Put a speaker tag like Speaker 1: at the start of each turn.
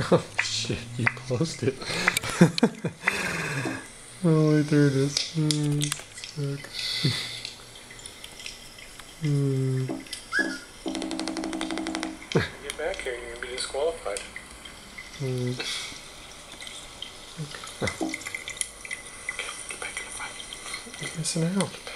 Speaker 1: Oh shit, you closed it. Oh, wait, there it is. Fuck.
Speaker 2: Get back here, you're gonna be disqualified.
Speaker 1: Okay.
Speaker 2: Okay, get back in the fight.
Speaker 1: You're missing out.